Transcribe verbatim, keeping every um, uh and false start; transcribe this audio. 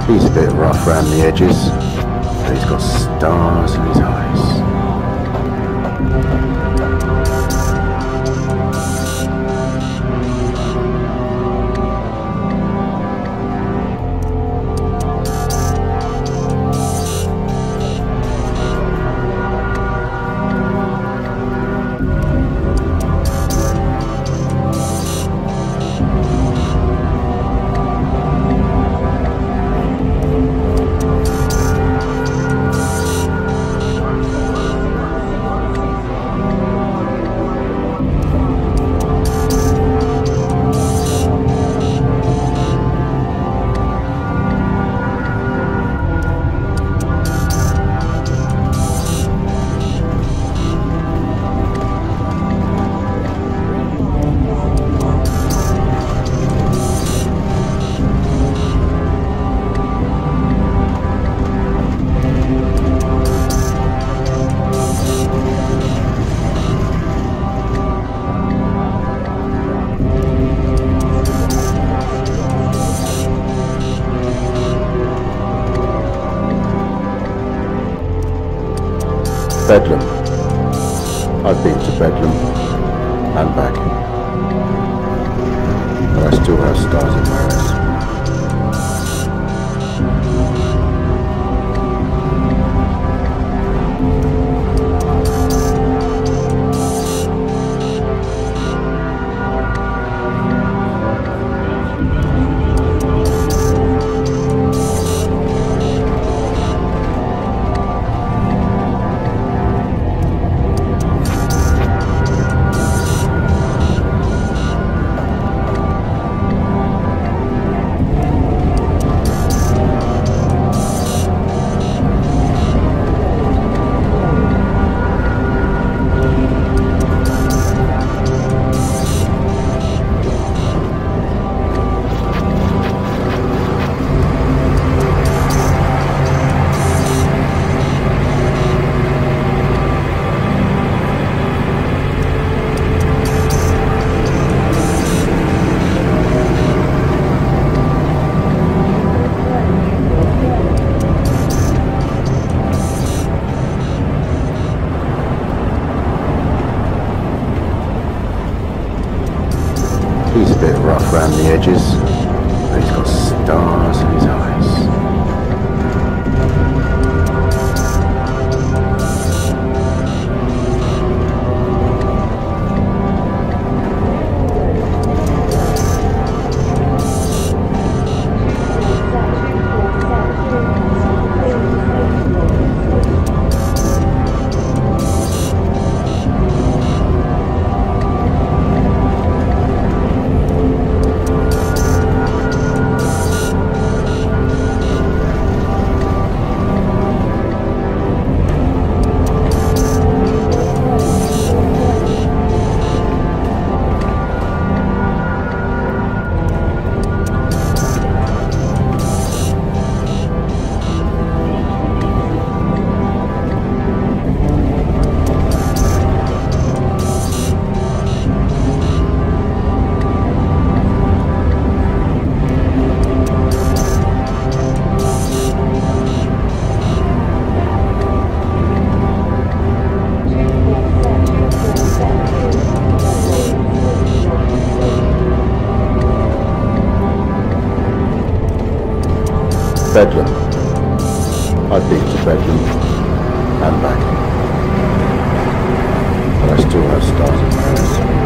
He's a bit rough around the edges, but he's got stars in his eyes. Bedlam. I've been to Bedlam and back, but I still have stars in my eyes. He's a bit rough around the edges, but he's got stars in his eyes. Bedlam. I've been to Bedlam and back, but I still have stars in my eyes.